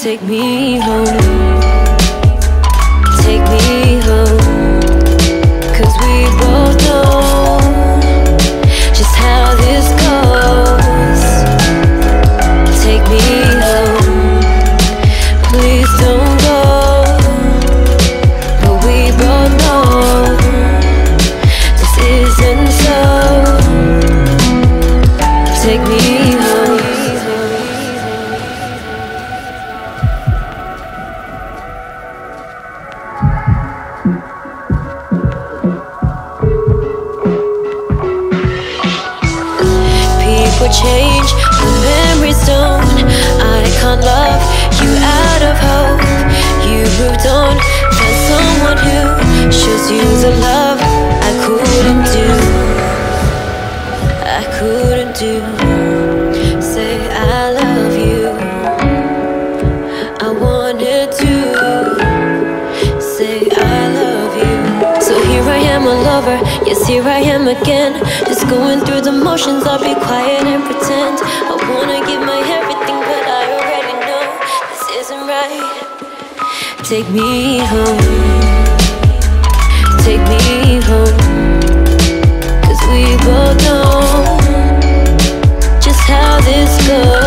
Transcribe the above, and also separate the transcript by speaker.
Speaker 1: Take me home, take me home, 'cause we both know just how this goes. Take me home, please don't go, but we both know this isn't so. Take me home. People change, but memories don't. I can't love you out of hope. You moved on, found someone who shows you the love I couldn't do. I couldn't do. Say I love you. I wanted to say I love you. So here I am, a lover. Yes, here I am again. Just going through the motions. I'll be quiet and pretend I wanna give my everything, but I already know this isn't right. Take me home, take me home, 'cause we both know just how this goes.